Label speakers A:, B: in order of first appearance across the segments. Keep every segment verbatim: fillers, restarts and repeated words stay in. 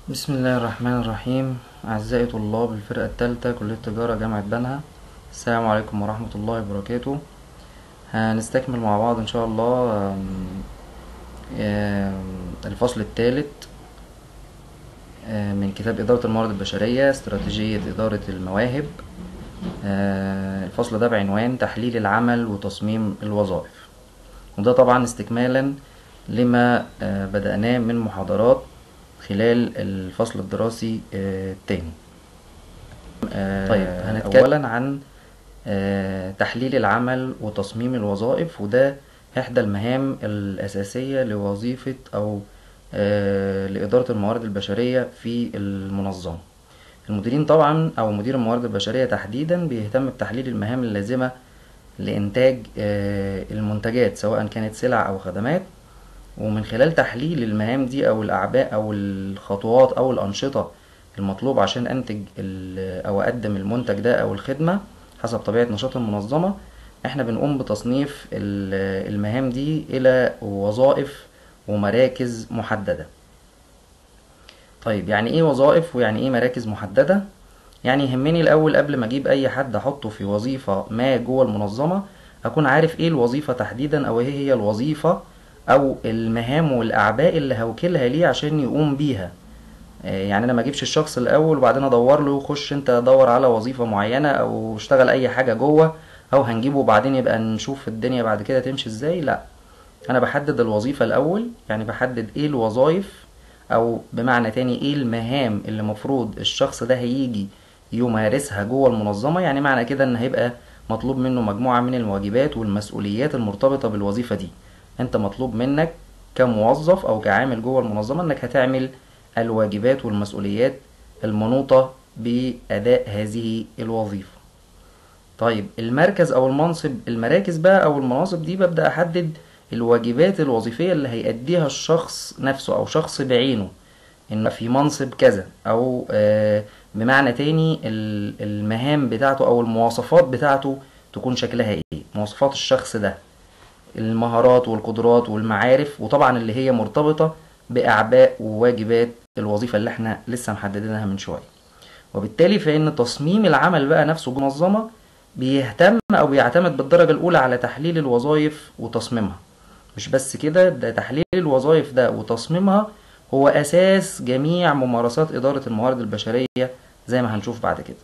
A: بسم الله الرحمن الرحيم. أعزائي طلاب الفرقة الثالثة كلية تجارة جامعة بنها، السلام عليكم ورحمة الله وبركاته. هنستكمل مع بعض إن شاء الله آم، آم، الفصل الثالث من كتاب إدارة الموارد البشرية، استراتيجية إدارة المواهب. آه، الفصل ده بعنوان تحليل العمل وتصميم الوظائف، وده طبعا استكمالا لما آه، بدأناه من محاضرات خلال الفصل الدراسي آه، التاني. آه، طيب هنتكلم أولا عن آه، تحليل العمل وتصميم الوظائف، وده إحدى المهام الأساسية لوظيفة أو آه، لإدارة الموارد البشرية في المنظمة. المديرين طبعا أو مدير الموارد البشرية تحديدا بيهتم بتحليل المهام اللازمة لإنتاج آه، المنتجات سواء كانت سلع أو خدمات، ومن خلال تحليل المهام دي أو الأعباء أو الخطوات أو الأنشطة المطلوب عشان أنتج أو أقدم المنتج ده أو الخدمة حسب طبيعة نشاط المنظمة، احنا بنقوم بتصنيف المهام دي إلى وظائف ومراكز محددة. طيب يعني ايه وظائف ويعني ايه مراكز محددة؟ يعني يهمني الأول قبل ما أجيب أي حد أحطه في وظيفة ما جوه المنظمة أكون عارف ايه الوظيفة تحديدا، أو ايه هي الوظيفة او المهام والاعباء اللي هوكلها ليه عشان يقوم بيها. يعني انا ما اجيبش الشخص الاول وبعدين ادور له خش انت دور على وظيفة معينة او اشتغل اي حاجة جوه، او هنجيبه وبعدين يبقى نشوف الدنيا بعد كده تمشي ازاي. لا، انا بحدد الوظيفة الاول، يعني بحدد ايه الوظائف او بمعنى تاني ايه المهام اللي مفروض الشخص ده هيجي يمارسها جوه المنظمة. يعني معنى كده ان هيبقى مطلوب منه مجموعة من الواجبات والمسؤوليات المرتبطة بالوظيفة دي. انت مطلوب منك كموظف او كعامل جوه المنظمة انك هتعمل الواجبات والمسؤوليات المنوطة بأداء هذه الوظيفة. طيب المركز او المنصب، المراكز بقى او المناصب دي ببدأ احدد الواجبات الوظيفية اللي هيأديها الشخص نفسه او شخص بعينه، انه في منصب كذا، او آه بمعنى تاني المهام بتاعته او المواصفات بتاعته تكون شكلها ايه، مواصفات الشخص ده، المهارات والقدرات والمعارف، وطبعا اللي هي مرتبطة بأعباء وواجبات الوظيفة اللي احنا لسه محددينها من شوية. وبالتالي فإن تصميم العمل بقى نفسه منظمة بيهتم أو بيعتمد بالدرجة الأولى على تحليل الوظائف وتصميمها. مش بس كده، ده تحليل الوظائف ده وتصميمها هو أساس جميع ممارسات إدارة الموارد البشرية زي ما هنشوف بعد كده.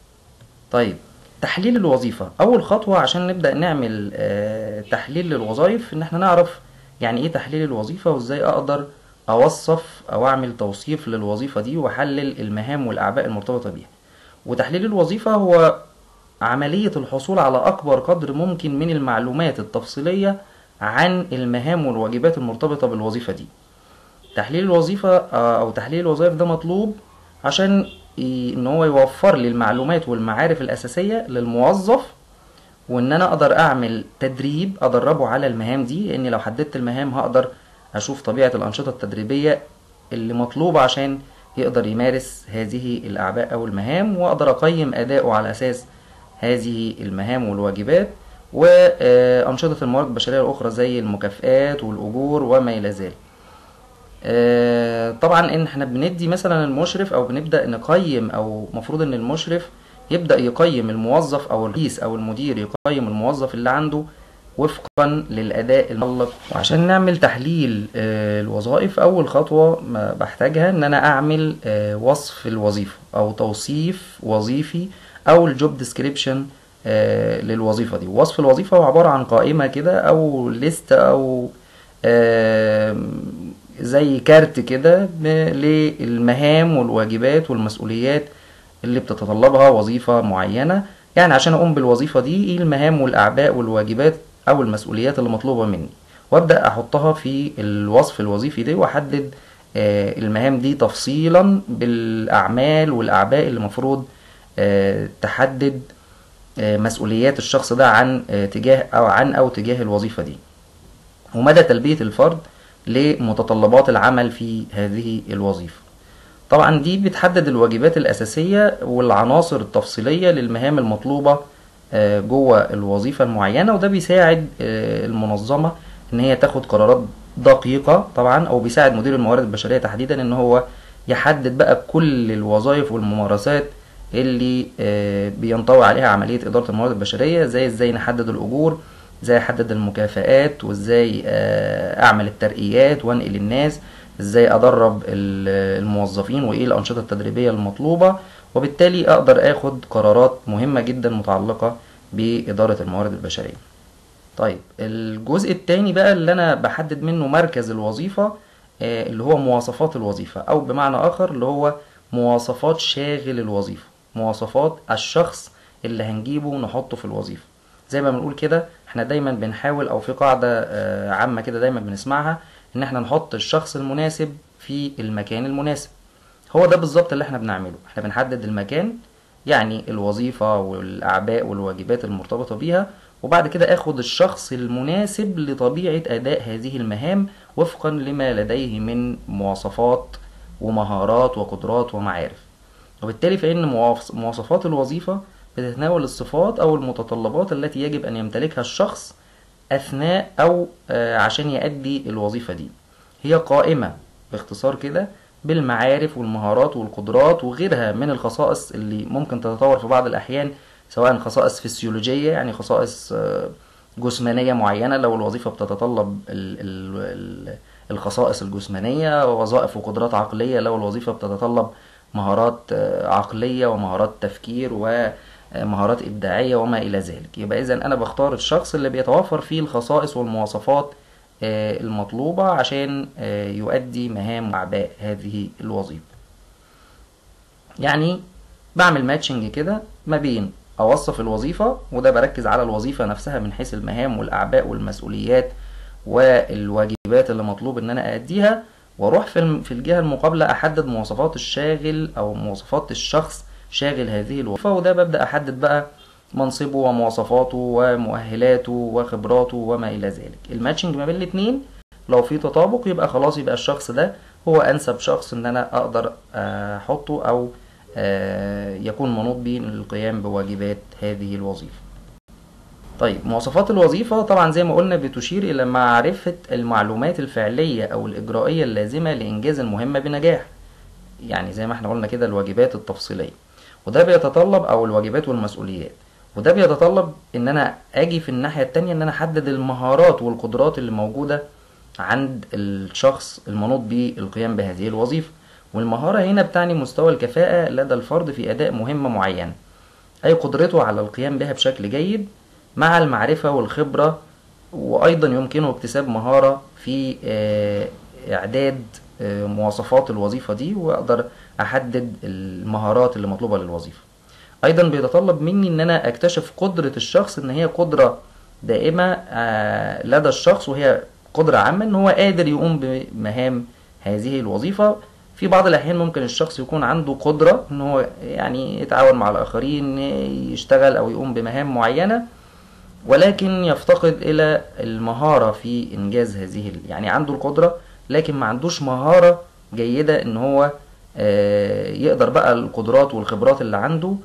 A: طيب تحليل الوظيفة، أول خطوة عشان نبدأ نعمل آه تحليل للوظائف إن احنا نعرف يعني إيه تحليل الوظيفة، وإزاي أقدر أوصف أو أعمل توصيف للوظيفة دي وأحلل المهام والأعباء المرتبطة بيها. وتحليل الوظيفة هو عملية الحصول على أكبر قدر ممكن من المعلومات التفصيلية عن المهام والواجبات المرتبطة بالوظيفة دي. تحليل الوظيفة أو تحليل الوظائف ده مطلوب عشان ان هو يوفر لي المعلومات والمعارف الاساسية للموظف، وان انا اقدر اعمل تدريب ادربه على المهام دي، لان لو حددت المهام هقدر اشوف طبيعة الانشطة التدريبية اللي مطلوبة عشان يقدر يمارس هذه الاعباء او المهام، واقدر اقيم اداؤه على اساس هذه المهام والواجبات. وانشطة الموارد البشرية الاخرى زي المكافآت والاجور وما الى ذلك. آه طبعا ان احنا بندي مثلا المشرف او بنبدأ نقيم، او مفروض ان المشرف يبدأ يقيم الموظف او الرئيس او المدير يقيم الموظف اللي عنده وفقا للاداء المطلق. وعشان نعمل تحليل آه الوظائف، اول خطوة ما بحتاجها ان انا اعمل آه وصف الوظيفة او توصيف وظيفي او الجوب ديسكريبشن آه للوظيفة دي. وصف الوظيفة هو عبارة عن قائمة كده او ليست او آه زي كارت كده للمهام والواجبات والمسؤوليات اللي بتتطلبها وظيفة معينة. يعني عشان اقوم بالوظيفة دي ايه المهام والاعباء والواجبات او المسؤوليات اللي مطلوبة مني، وابدأ احطها في الوصف الوظيفي ده، واحدد آه المهام دي تفصيلا بالاعمال والاعباء اللي مفروض آه تحدد آه مسؤوليات الشخص ده عن آه تجاه او عن او تجاه الوظيفة دي، ومدى تلبية الفرد لمتطلبات العمل في هذه الوظيفة. طبعا دي بتحدد الواجبات الأساسية والعناصر التفصيلية للمهام المطلوبة جوه الوظيفة المعينة، وده بيساعد المنظمة ان هي تاخد قرارات دقيقة طبعا، او بيساعد مدير الموارد البشرية تحديدا ان هو يحدد بقى كل الوظائف والممارسات اللي بينطوي عليها عملية إدارة الموارد البشرية، زي ازاي نحدد الأجور، ازاي احدد المكافآت، وازاي اعمل الترقيات وانقل الناس، ازاي ادرب الموظفين، وايه الانشطة التدريبية المطلوبة، وبالتالي اقدر اخد قرارات مهمة جدا متعلقة بإدارة الموارد البشرية. طيب الجزء التاني بقى اللي انا بحدد منه مركز الوظيفة اللي هو مواصفات الوظيفة، او بمعنى اخر اللي هو مواصفات شاغل الوظيفة، مواصفات الشخص اللي هنجيبه نحطه في الوظيفة. زي ما بنقول كده احنا دايما بنحاول، او في قاعدة عامة كده دايما بنسمعها، ان احنا نحط الشخص المناسب في المكان المناسب. هو ده بالظبط اللي احنا بنعمله، احنا بنحدد المكان، يعني الوظيفة والاعباء والواجبات المرتبطة بيها، وبعد كده اخد الشخص المناسب لطبيعة اداء هذه المهام وفقا لما لديه من مواصفات ومهارات وقدرات ومعارف. وبالتالي فإن مواصفات الوظيفة بتتناول الصفات أو المتطلبات التي يجب أن يمتلكها الشخص أثناء أو عشان يؤدي الوظيفة دي. هي قائمة باختصار كده بالمعارف والمهارات والقدرات وغيرها من الخصائص اللي ممكن تتطور في بعض الأحيان، سواء خصائص فسيولوجية يعني خصائص جسمانية معينة لو الوظيفة بتتطلب الخصائص الجسمانية، ووظائف وقدرات عقلية لو الوظيفة بتتطلب مهارات عقلية ومهارات تفكير ومهارات إبداعية وما إلى ذلك. يبقى إذن أنا بختار الشخص اللي بيتوفر فيه الخصائص والمواصفات المطلوبة عشان يؤدي مهام وأعباء هذه الوظيفة. يعني بعمل ماتشنج كده ما بين أوصف الوظيفة، وده بركز على الوظيفة نفسها من حيث المهام والأعباء والمسؤوليات والواجبات اللي مطلوب ان انا أأديها، واروح في في الجهة المقابلة احدد مواصفات الشاغل او مواصفات الشخص شاغل هذه الوظيفة، وده ببدأ احدد بقى منصبه ومواصفاته ومؤهلاته وخبراته وما الى ذلك. الماتشنج ما بين الاتنين لو في تطابق يبقى خلاص، يبقى الشخص ده هو انسب شخص ان انا اقدر احطه او يكون منوط بيه للقيام بواجبات هذه الوظيفة. طيب مواصفات الوظيفة طبعا زي ما قلنا بتشير إلى معرفة المعلومات الفعلية أو الإجرائية اللازمة لإنجاز المهمة بنجاح، يعني زي ما احنا قلنا كده الواجبات التفصيلية، وده بيتطلب أو الواجبات والمسؤوليات، وده بيتطلب إن أنا أجي في الناحية التانية إن أنا أحدد المهارات والقدرات اللي موجودة عند الشخص المنوط بالقيام بهذه الوظيفة. والمهارة هنا بتعني مستوى الكفاءة لدى الفرد في أداء مهمة معينة، أي قدرته على القيام بها بشكل جيد مع المعرفة والخبرة، وأيضا يمكنه اكتساب مهارة في إعداد مواصفات الوظيفة دي، وأقدر أحدد المهارات اللي مطلوبة للوظيفة. أيضا بيتطلب مني إن أنا أكتشف قدرة الشخص، إن هي قدرة دائمة لدى الشخص، وهي قدرة عامة إن هو قادر يقوم بمهام هذه الوظيفة. في بعض الأحيان ممكن الشخص يكون عنده قدرة إن هو يعني يتعاون مع الآخرين، يشتغل أو يقوم بمهام معينة، ولكن يفتقد إلى المهارة في إنجاز هذه، يعني عنده القدرة لكن ما عندوش مهارة جيدة إن هو يقدر بقى القدرات والخبرات اللي عنده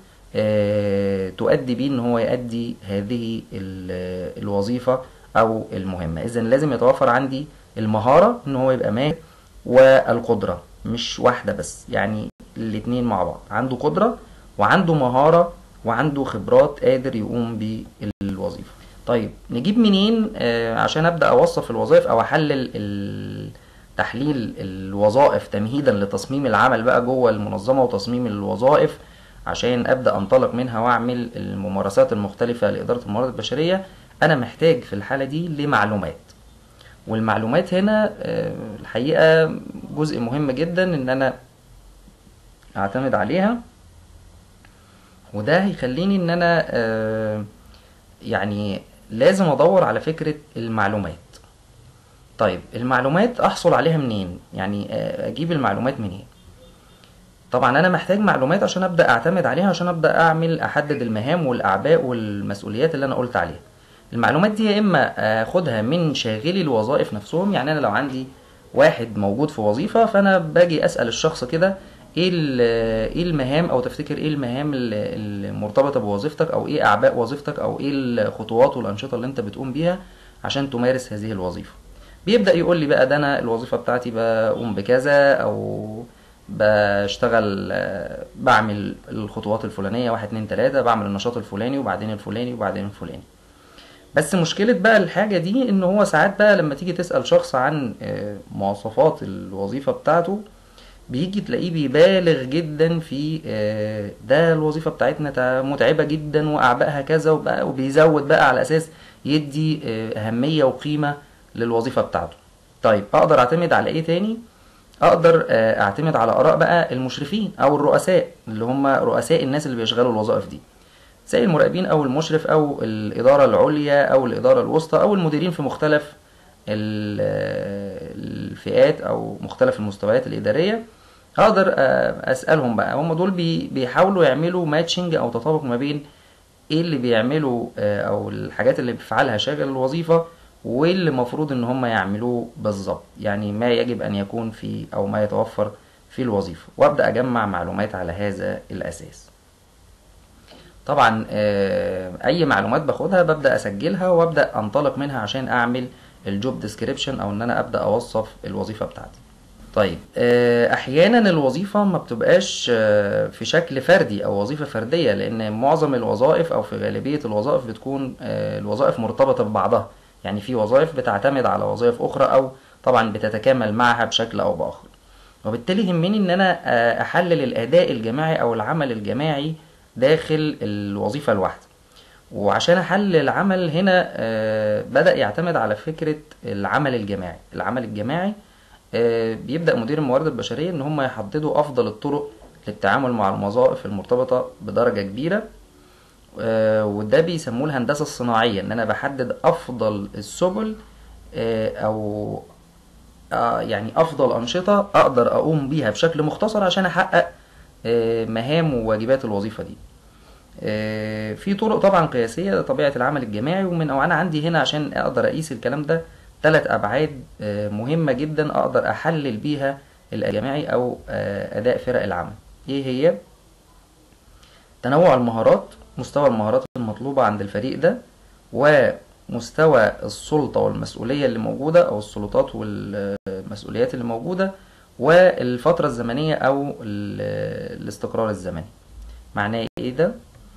A: تؤدي بيه إن هو يؤدي هذه الوظيفة أو المهمة. إذن لازم يتوفر عندي المهارة إن هو يبقى ماهر، والقدرة مش واحدة بس، يعني الاتنين مع بعض، عنده قدرة وعنده مهارة وعنده خبرات قادر يقوم بالوظيفة. طيب نجيب منين آه عشان أبدأ أوصف الوظائف أو أحلل تحليل الوظائف تمهيدا لتصميم العمل بقى جوه المنظمة وتصميم الوظائف عشان أبدأ أنطلق منها وأعمل الممارسات المختلفة لإدارة الموارد البشرية؟ أنا محتاج في الحالة دي لمعلومات، والمعلومات هنا آه الحقيقة جزء مهم جدا إن أنا أعتمد عليها، وده هيخليني ان انا آه يعني لازم ادور على فكرة المعلومات. طيب المعلومات احصل عليها منين؟ يعني آه اجيب المعلومات منين؟ طبعا انا محتاج معلومات عشان ابدأ اعتمد عليها، عشان ابدأ اعمل احدد المهام والاعباء والمسؤوليات اللي انا قلت عليها. المعلومات دي يا اما اخدها من شاغلي الوظائف نفسهم، يعني انا لو عندي واحد موجود في وظيفة فانا باجي اسأل الشخص كده ايه ايه المهام، او تفتكر ايه المهام المرتبطة بوظيفتك، او ايه اعباء وظيفتك، او ايه الخطوات والانشطة اللي انت بتقوم بيها عشان تمارس هذه الوظيفة. بيبدأ يقول لي بقى ده انا الوظيفة بتاعتي بقوم بكذا، او بشتغل آه، بعمل الخطوات الفلانية، واحد اتنين تلاتة، بعمل النشاط الفلاني وبعدين الفلاني وبعدين الفلاني. بس مشكلة بقى الحاجة دي ان هو ساعات بقى لما تيجي تسأل شخص عن آه، مواصفات الوظيفة بتاعته، بيجي تلاقيه بيبالغ جدا في آه، ده الوظيفة بتاعتنا تا- متعبة جدا وأعبائها كذا، وبقى وبيزود بقى على أساس يدي آه، أهمية وقيمة للوظيفة بتاعته. طيب أقدر أعتمد على إيه تاني؟ أقدر آه، أعتمد على آراء بقى المشرفين أو الرؤساء، اللي هم رؤساء الناس اللي بيشغلوا الوظائف دي، زي المراقبين أو المشرف أو الإدارة العليا أو الإدارة الوسطى أو المديرين في مختلف ال- آه، الفئات أو مختلف المستويات الإدارية. اقدر آه، اسالهم بقى، هم دول بي بيحاولوا يعملوا ماتشنج او تطابق ما بين ايه اللي بيعملوا آه، او الحاجات اللي بيفعلها شاغل الوظيفه وايه اللي المفروض ان هم يعملوه بالظبط، يعني ما يجب ان يكون في او ما يتوفر في الوظيفه، وابدا اجمع معلومات على هذا الاساس. طبعا آه، اي معلومات باخدها ببدا اسجلها وابدا انطلق منها عشان اعمل الجوب ديسكريبشن او ان انا ابدا اوصف الوظيفه بتاعتي. طيب آه، احيانا الوظيفة ما بتبقاش آه، في شكل فردي او وظيفة فردية، لان معظم الوظائف او في غالبية الوظائف بتكون آه، الوظائف مرتبطة ببعضها، يعني في وظائف بتعتمد على وظائف اخرى او طبعا بتتكامل معها بشكل او باخر. وبالتالي يهمني ان انا آه، احلل الاداء الجماعي او العمل الجماعي داخل الوظيفة الواحدة. وعشان احلل العمل هنا آه، بدأ يعتمد على فكرة العمل الجماعي. العمل الجماعي آه، بيبدأ مدير الموارد البشرية ان هم يحددوا افضل الطرق للتعامل مع الوظائف المرتبطة بدرجة كبيرة، آه، وده بيسموه الهندسة الصناعية، ان انا بحدد افضل السبل آه، او آه، يعني افضل انشطة اقدر اقوم بيها بشكل مختصر عشان احقق آه، مهام وواجبات الوظيفة دي. آه، في طرق طبعا قياسية لطبيعة العمل الجماعي، ومن او انا عندي هنا عشان اقدر اقيس الكلام ده ثلاث ابعاد آه، مهمة جدا اقدر احلل بيها الاداء الجماعي او آه، اداء فرق العمل. ايه هي؟ تنوع المهارات، مستوى المهارات المطلوبة عند الفريق ده، ومستوى السلطة والمسؤولية اللي موجودة او السلطات والمسؤوليات اللي موجودة، والفترة الزمنية او ال- الاستقرار الزمني. معناه ايه ده؟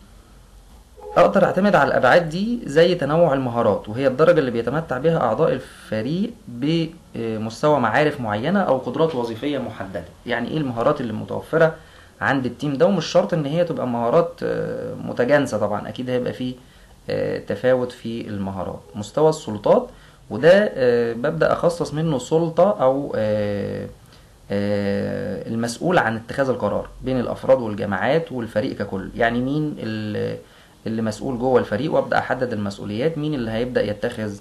A: اقدر اعتمد على الابعاد دي زي تنوع المهارات، وهي الدرجة اللي بيتمتع بها اعضاء الفريق بمستوى معارف معينة او قدرات وظيفية محددة. يعني ايه المهارات اللي متوفرة عند التيم ده؟ ومش شرط ان هي تبقى مهارات آه، متجانسة، طبعا اكيد هيبقى فيه آه، تفاوت في المهارات. مستوى السلطات، وده آه، ببدأ اخصص منه سلطة او آه، آه، المسؤول عن اتخاذ القرار بين الافراد والجماعات والفريق ككل. يعني مين اللي اللي مسؤول جوه الفريق، وابدا احدد المسؤوليات، مين اللي هيبدا يتخذ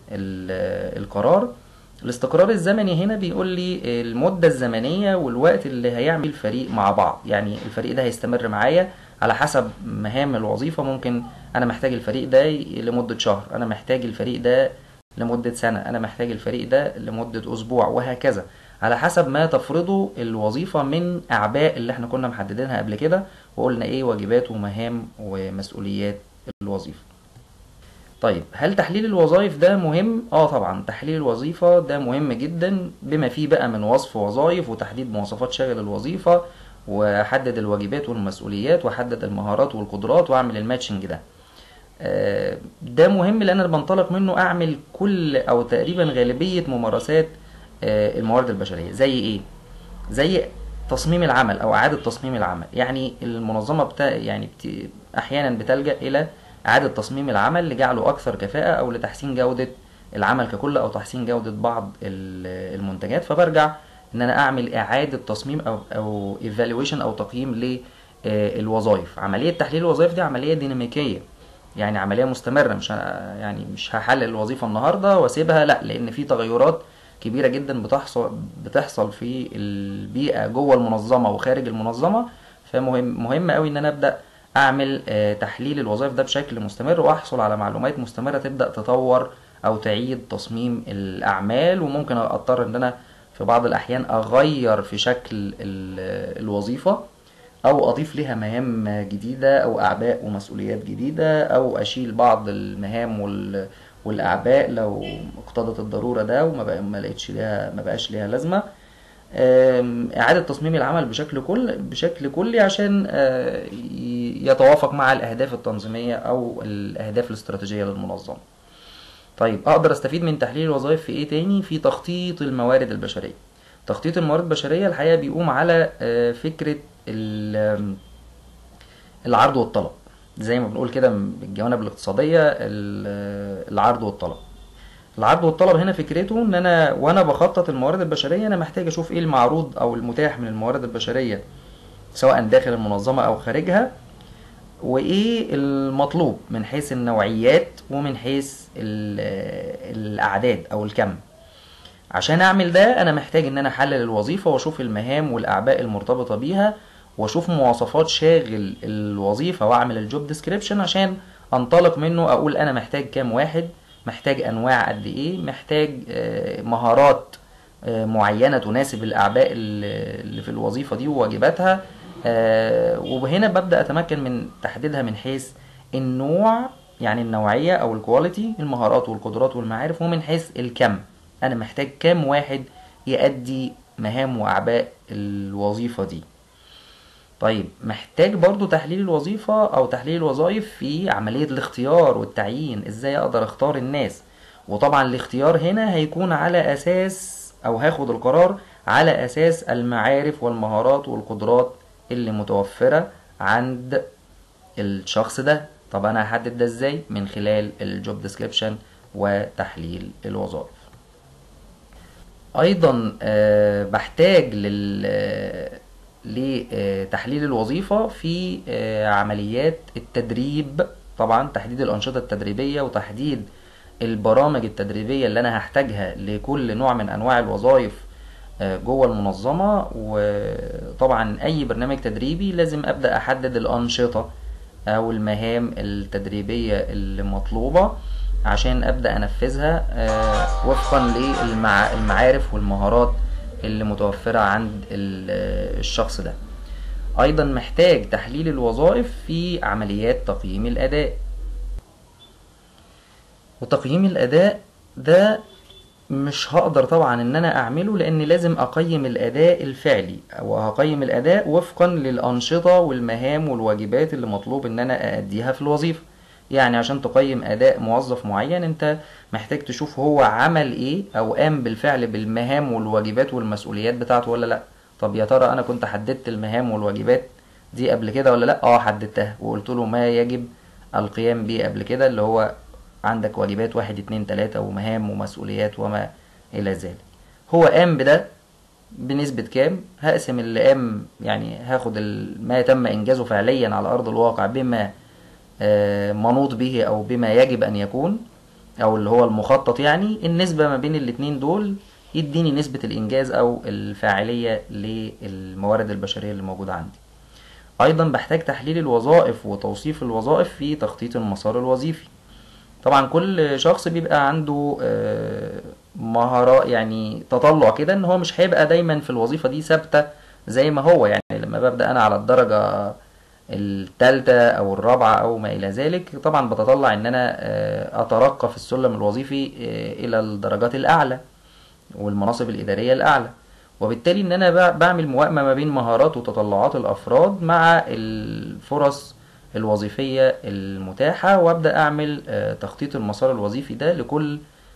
A: ال- القرار. الاستقرار الزمني هنا بيقول لي المدة الزمنية والوقت اللي هيعمل الفريق مع بعض، يعني الفريق ده هيستمر معايا على حسب مهام الوظيفة. ممكن انا محتاج الفريق ده لمدة شهر، انا محتاج الفريق ده لمدة سنة، انا محتاج الفريق ده لمدة اسبوع، وهكذا على حسب ما تفرضه الوظيفة من اعباء اللي احنا كنا محددينها قبل كده، وقلنا ايه واجبات ومهام ومسؤوليات الوظيفة. طيب هل تحليل الوظائف ده مهم؟ اه طبعا تحليل الوظيفة ده مهم جدا، بما فيه بقى من وصف وظائف وتحديد مواصفات شاغل الوظيفة، واحدد الواجبات والمسؤوليات واحدد المهارات والقدرات واعمل الماتشنج ده. آه، ده مهم لان انا بنطلق منه اعمل كل او تقريبا غالبية ممارسات آه، الموارد البشرية. زي ايه؟ زي تصميم العمل او اعادة تصميم العمل. يعني المنظمة بتا يعني بت... احيانا بتلجأ الى اعادة تصميم العمل لجعله اكثر كفاءة او لتحسين جودة العمل ككل او تحسين جودة بعض ال- المنتجات، فبرجع ان انا اعمل اعادة تصميم او او evaluation او تقييم للوظائف. عملية تحليل الوظائف دي عملية ديناميكية، يعني عملية مستمرة، مش ه... يعني مش هحلل الوظيفة النهاردة واسيبها، لا، لان في تغيرات كبيرة جدا بتحصل بتحصل في البيئة جوه المنظمة وخارج المنظمة. فمهم مهم قوي ان انا ابدا اعمل آه، تحليل الوظائف ده بشكل مستمر، واحصل على معلومات مستمرة تبدا تطور او تعيد تصميم الاعمال. وممكن اضطر ان انا في بعض الاحيان اغير في شكل ال- الوظيفة، او اضيف لها مهام جديدة او اعباء ومسؤوليات جديدة، او اشيل بعض المهام وال والاعباء لو اقتضت الضرورة ده وما بقى ما لقيتش ليها ما بقاش ليها لازمة. إعادة تصميم العمل بشكل كل بشكل كلي عشان يتوافق مع الأهداف التنظيمية أو الأهداف الاستراتيجية للمنظمة. طيب أقدر أستفيد من تحليل الوظائف في إيه تاني؟ في تخطيط الموارد البشرية. تخطيط الموارد البشرية الحقيقة بيقوم على فكرة العرض والطلب، زي ما بنقول كده بالجوانب الاقتصادية، العرض والطلب. العرض والطلب هنا فكرته ان انا وانا بخطط الموارد البشريه انا محتاج اشوف ايه المعروض او المتاح من الموارد البشريه سواء داخل المنظمه او خارجها، وايه المطلوب من حيث النوعيات ومن حيث الاعداد او الكم. عشان اعمل ده انا محتاج ان انا احلل الوظيفه واشوف المهام والاعباء المرتبطه بيها واشوف مواصفات شاغل الوظيفه واعمل الجوب ديسكريبشن عشان انطلق منه اقول انا محتاج كام واحد، محتاج انواع قد ايه، محتاج مهارات معينه تناسب الاعباء اللي في الوظيفه دي وواجباتها. وهنا ببدا اتمكن من تحديدها من حيث النوع، يعني النوعيه او الكواليتي، المهارات والقدرات والمعارف، ومن حيث الكم انا محتاج كام واحد يؤدي مهام واعباء الوظيفه دي. طيب محتاج برضو تحليل الوظيفة او تحليل الوظائف في عملية الاختيار والتعيين، ازاي اقدر اختار الناس. وطبعا الاختيار هنا هيكون على اساس او هاخد القرار على اساس المعارف والمهارات والقدرات اللي متوفرة عند الشخص ده. طب انا هحدد ده ازاي؟ من خلال الجوب ديسكريبشن وتحليل الوظائف. ايضا أه بحتاج لل لتحليل الوظيفة في عمليات التدريب، طبعا تحديد الأنشطة التدريبية وتحديد البرامج التدريبية اللي أنا هحتاجها لكل نوع من أنواع الوظائف جوه المنظمة. وطبعا أي برنامج تدريبي لازم أبدأ أحدد الأنشطة أو المهام التدريبية اللي مطلوبة عشان أبدأ أنفذها وفقا للمعارف والمهارات اللي متوفرة عند الشخص ده. ايضا محتاج تحليل الوظائف في عمليات تقييم الاداء. وتقييم الاداء ده مش هقدر طبعا ان انا اعمله لان لازم اقيم الاداء الفعلي او هقيم الاداء وفقا للانشطة والمهام والواجبات اللي مطلوب ان انا ااديها في الوظيفة. يعني عشان تقيم اداء موظف معين انت محتاج تشوف هو عمل ايه او قام بالفعل بالمهام والواجبات والمسؤوليات بتاعته ولا لا. طب يا ترى انا كنت حددت المهام والواجبات دي قبل كده ولا لا؟ اه حددتها وقلت له ما يجب القيام به قبل كده، اللي هو عندك واجبات واحد اتنين تلاتة ومهام ومسؤوليات وما الى ذلك. هو قام بده بنسبة كام؟ هقسم اللي قام، يعني هاخد ما تم انجازه فعليا على ارض الواقع بما منوط به او بما يجب ان يكون او اللي هو المخطط، يعني النسبة ما بين الاتنين دول يديني نسبة الانجاز او الفاعلية للموارد البشرية اللي موجودة عندي. ايضا بحتاج تحليل الوظائف وتوصيف الوظائف في تخطيط المسار الوظيفي. طبعا كل شخص بيبقى عنده مهارة، يعني تطلع كده ان هو مش هيبقى دايما في الوظيفة دي ثابتة زي ما هو. يعني لما ببدأ انا على الدرجة الثالثة او الرابعة او ما الى ذلك طبعا بتطلع ان انا اترقى في السلم الوظيفي الى الدرجات الاعلى والمناصب الادارية الاعلى، وبالتالي ان انا بعمل موائمة ما بين مهارات وتطلعات الافراد مع الفرص الوظيفية المتاحة، وابدأ اعمل تخطيط المسار الوظيفي ده لكل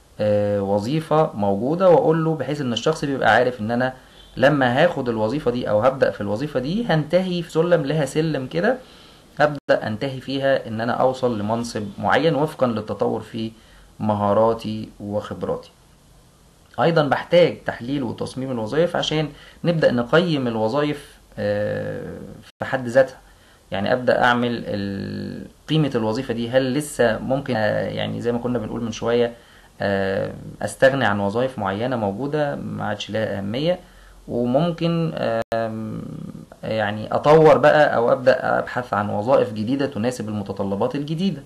A: وظيفة موجودة، واقول له بحيث ان الشخص بيبقى عارف ان انا لما هاخد الوظيفة دي او هبدأ في الوظيفة دي هنتهي في سلم، لها سلم كده هبدأ انتهي فيها ان انا اوصل لمنصب معين وفقا للتطور في مهاراتي وخبراتي. ايضا بحتاج تحليل وتصميم الوظائف عشان نبدأ نقيم الوظائف في حد ذاتها. يعني ابدأ اعمل قيمة الوظيفة دي، هل لسه ممكن يعني زي ما كنا بنقول من شوية استغني عن وظائف معينة موجودة ما عادش لها اهمية، وممكن يعني اطور بقى او ابدأ ابحث عن وظائف جديدة تناسب المتطلبات الجديدة.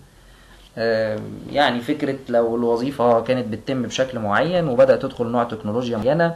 A: يعني فكرة لو الوظيفة كانت بتتم بشكل معين وبدأ تدخل نوع تكنولوجيا معينة،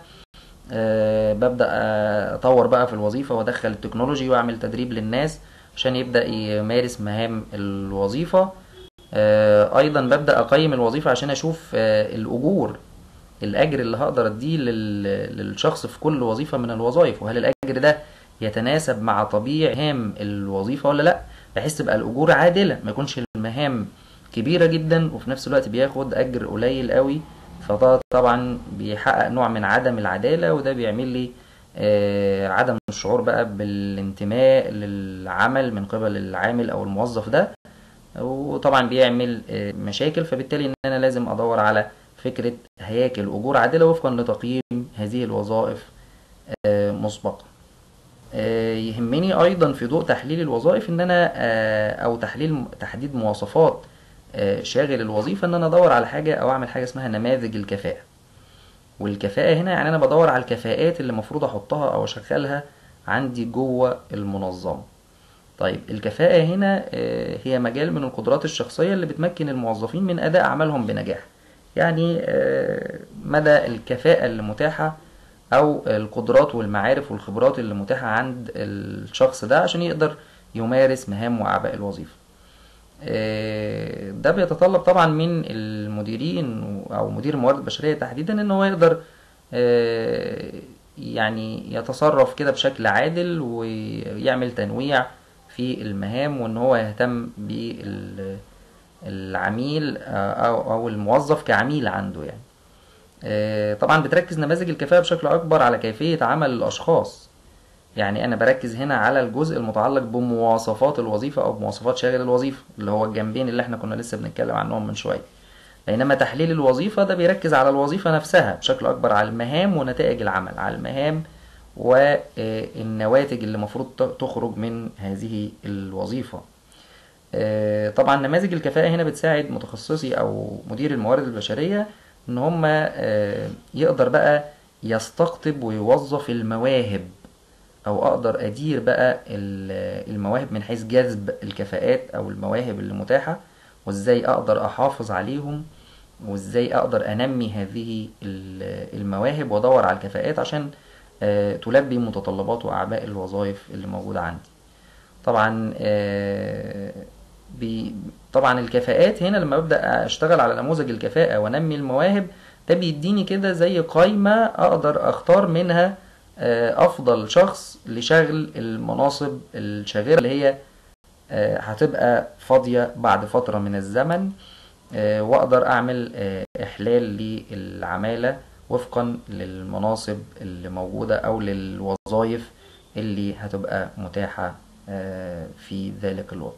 A: ببدأ اطور بقى في الوظيفة وادخل التكنولوجي واعمل تدريب للناس عشان يبدأ يمارس مهام الوظيفة. ايضا ببدأ اقيم الوظيفة عشان اشوف الاجور، الاجر اللي هقدر اديه لل- للشخص في كل وظيفة من الوظائف، وهل الاجر ده يتناسب مع طبيعة مهام الوظيفة ولا لا، بحيث تبقى الاجور عادلة، ما يكونش المهام كبيرة جدا وفي نفس الوقت بياخد اجر قليل قوي. فده طبعا بيحقق نوع من عدم العدالة، وده بيعمل لي آه، عدم الشعور بقى بالانتماء للعمل من قبل العامل او الموظف ده، وطبعا بيعمل آه، مشاكل. فبالتالي ان انا لازم ادور على فكرة هياكل اجور عادلة وفقا لتقييم هذه الوظائف آه، مسبقا. آه، يهمني ايضا في ضوء تحليل الوظائف ان انا آه، او تحليل تحديد مواصفات آه، شاغل الوظيفة، ان انا ادور على حاجة او اعمل حاجة اسمها نماذج الكفاءة. والكفاءة هنا يعني انا بدور على الكفاءات اللي المفروض احطها او اشغلها عندي جوه المنظمة. طيب الكفاءة هنا آه، هي مجال من القدرات الشخصية اللي بتمكن الموظفين من أداء أعمالهم بنجاح. يعني آه، مدى الكفاءة اللي متاحة أو القدرات والمعارف والخبرات اللي متاحة عند الشخص ده عشان يقدر يمارس مهام وأعباء الوظيفة. آه، ده بيتطلب طبعا من المديرين أو مدير الموارد البشرية تحديدا إن هو يقدر آه، يعني يتصرف كده بشكل عادل ويعمل تنويع في المهام، وان هو يهتم بالعميل او او الموظف كعميل عنده يعني. آه، طبعا بتركز نماذج الكفاءة بشكل اكبر على كيفية عمل الاشخاص. يعني انا بركز هنا على الجزء المتعلق بمواصفات الوظيفة او بمواصفات شاغل الوظيفة اللي هو الجنبين اللي احنا كنا لسه بنتكلم عنهم من شوية. بينما تحليل الوظيفة ده بيركز على الوظيفة نفسها بشكل أكبر، على المهام ونتائج العمل، على المهام والنواتج اللي المفروض تخرج من هذه الوظيفة. آه، طبعا نماذج الكفاءة هنا بتساعد متخصصي أو مدير الموارد البشرية إن هم آه، يقدر بقى يستقطب ويوظف المواهب، أو أقدر أدير بقى المواهب من حيث جذب الكفاءات أو المواهب اللي متاحة، وإزاي أقدر أحافظ عليهم، وازاي اقدر انمي هذه المواهب وادور على الكفاءات عشان آه، تلبي متطلبات واعباء الوظائف اللي موجودة عندي. طبعا آه، بي طبعا الكفاءات هنا لما ببدأ اشتغل على نموذج الكفاءة وانمي المواهب، ده بيديني كده زي قائمة اقدر اختار منها آه، افضل شخص لشغل المناصب الشاغرة اللي هي آه، هتبقى فاضية بعد فترة من الزمن، آه، واقدر اعمل آه، احلال للعمالة وفقا للمناصب اللي موجودة او للوظائف اللي هتبقى متاحة آه، في ذلك الوقت.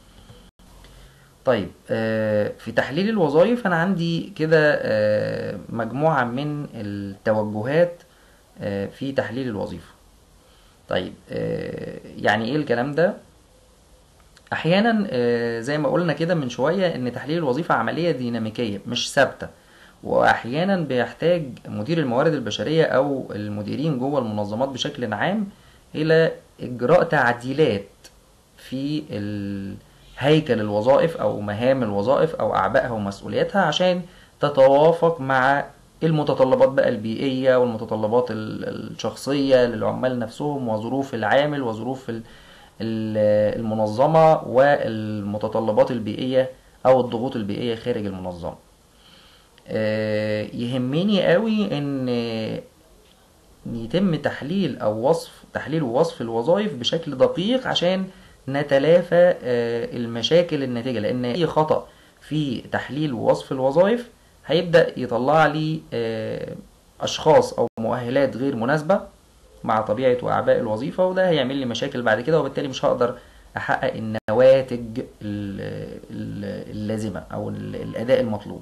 A: طيب آه، في تحليل الوظائف انا عندي كده آه، مجموعة من التوجهات آه، في تحليل الوظيفة. طيب آه، يعني ايه الكلام ده؟ احيانا آه، زي ما قلنا كده من شوية ان تحليل الوظيفة عملية ديناميكية مش ثابتة، واحيانا بيحتاج مدير الموارد البشرية او المديرين جوه المنظمات بشكل عام الى اجراء تعديلات في ال- هيكل الوظائف او مهام الوظائف او اعبائها ومسؤولياتها عشان تتوافق مع المتطلبات بقى البيئية والمتطلبات ال- الشخصية للعمال نفسهم وظروف العامل وظروف ال- ال- المنظمة والمتطلبات البيئية او الضغوط البيئية خارج المنظمة. آه، يهمني قوي ان يتم تحليل او وصف تحليل ووصف الوظائف بشكل دقيق عشان نتلافى آه، المشاكل الناتجة، لان اي خطأ في تحليل ووصف الوظائف هيبدأ يطلع لي آه، اشخاص او مؤهلات غير مناسبة مع طبيعة واعباء الوظيفة، وده هيعمل لي مشاكل بعد كده، وبالتالي مش هقدر احقق النواتج ال- ال- اللازمة او ال- الاداء المطلوب.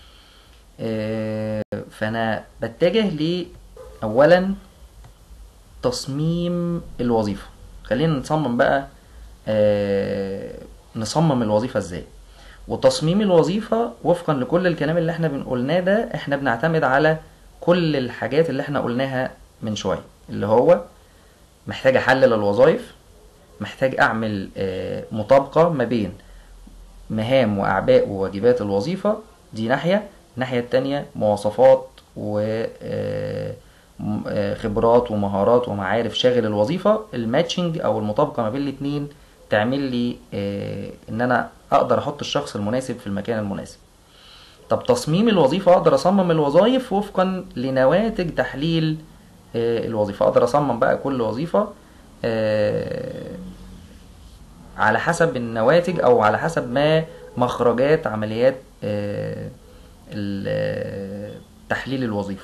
A: آه، فانا بتجه ل اولا تصميم الوظيفة. خلينا نصمم بقى آه، نصمم الوظيفة ازاي. وتصميم الوظيفة وفقا لكل الكلام اللي احنا بنقولناه ده احنا بنعتمد على كل الحاجات اللي احنا قلناها من شوية، اللي هو محتاج احلل الوظائف، محتاج اعمل آه، مطابقة ما بين مهام واعباء وواجبات الوظيفة، دي ناحية. الناحية التانية مواصفات وخبرات ومهارات ومعارف شاغل الوظيفة، الماتشنج او المطابقة ما بين الاتنين تعمل لي آه، ان انا اقدر احط الشخص المناسب في المكان المناسب. طب تصميم الوظيفة، اقدر اصمم الوظائف وفقا لنواتج تحليل آه، الوظيفة. اقدر اصمم بقى كل وظيفة آه، على حسب النواتج او على حسب ما مخرجات عمليات آه، ال- آه، تحليل الوظيفة.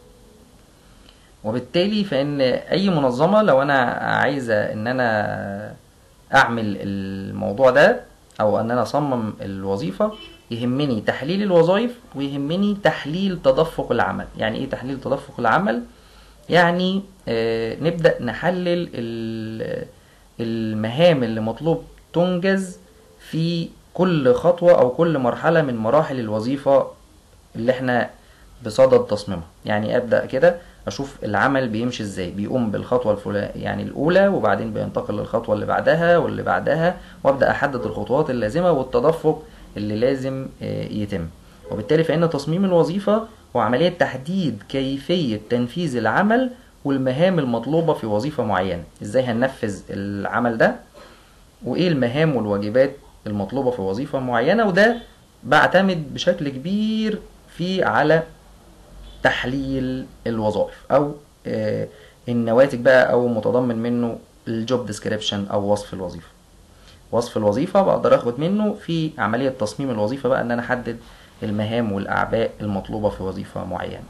A: وبالتالي فان اي منظمة لو انا عايزة ان انا اعمل الموضوع ده او ان انا اصمم الوظيفة، يهمني تحليل الوظائف ويهمني تحليل تدفق العمل. يعني ايه تحليل تدفق العمل؟ يعني آه، نبدأ نحلل ال- المهام اللي مطلوب تنجز في كل خطوة أو كل مرحلة من مراحل الوظيفة اللي احنا بصدد تصميمها. يعني أبدأ كده أشوف العمل بيمشي ازاي، بيقوم بالخطوة الفلانية يعني الأولى، وبعدين بينتقل للخطوة اللي بعدها واللي بعدها، وأبدأ أحدد الخطوات اللازمة والتدفق اللي لازم آه، يتم. وبالتالي فإن تصميم الوظيفة هو عملية تحديد كيفية تنفيذ العمل والمهام المطلوبة في وظيفة معينة. ازاي هننفذ العمل ده، وايه المهام والواجبات المطلوبة في وظيفة معينة. وده بعتمد بشكل كبير في على تحليل الوظائف او آه، النواتج بقى، او متضمن منه الجوب ديسكريبشن او وصف الوظيفة. وصف الوظيفة بقدر اخد منه في عملية تصميم الوظيفة بقى ان انا احدد المهام والاعباء المطلوبة في وظيفة معينة.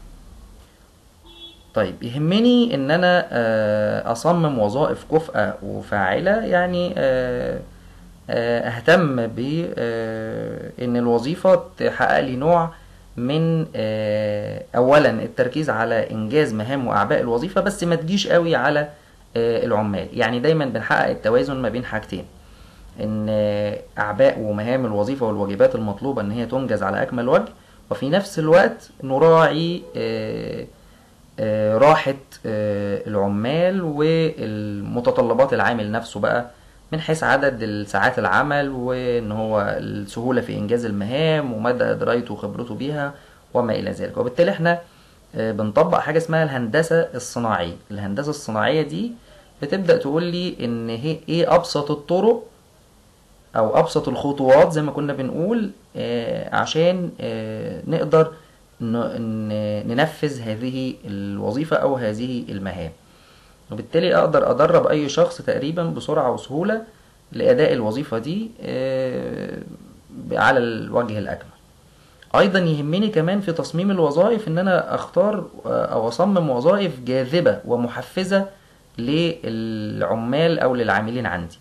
A: طيب يهمني ان انا آه، اصمم وظائف كفءة وفاعلة. يعني آه، آه، اهتم ب آه، ان الوظيفة تحقق لي نوع من آه، اولا التركيز على انجاز مهام واعباء الوظيفة، بس ما تجيش قوي على آه، العمال. يعني دايما بنحقق التوازن ما بين حاجتين، ان آه، اعباء ومهام الوظيفة والواجبات المطلوبة ان هي تنجز على اكمل وجه، وفي نفس الوقت نراعي آه، آه، راحة آه، العمال والمتطلبات العامل نفسه بقى، من حيث عدد الساعات العمل، وان هو السهولة في انجاز المهام ومدى درايته وخبرته بيها وما الى ذلك. وبالتالي احنا آه، بنطبق حاجة اسمها الهندسة الصناعية. الهندسة الصناعية دي بتبدأ تقول لي ان هي ايه ابسط الطرق او ابسط الخطوات زي ما كنا بنقول آه، عشان آه، نقدر ن- ن- ننفذ هذه الوظيفة او هذه المهام. وبالتالي اقدر ادرب اي شخص تقريبا بسرعة وسهولة لاداء الوظيفة دي آه، على الوجه الاكمل. ايضا يهمني كمان في تصميم الوظائف ان انا اختار آه، او اصمم وظائف جاذبة ومحفزة للعمال او للعاملين عندي.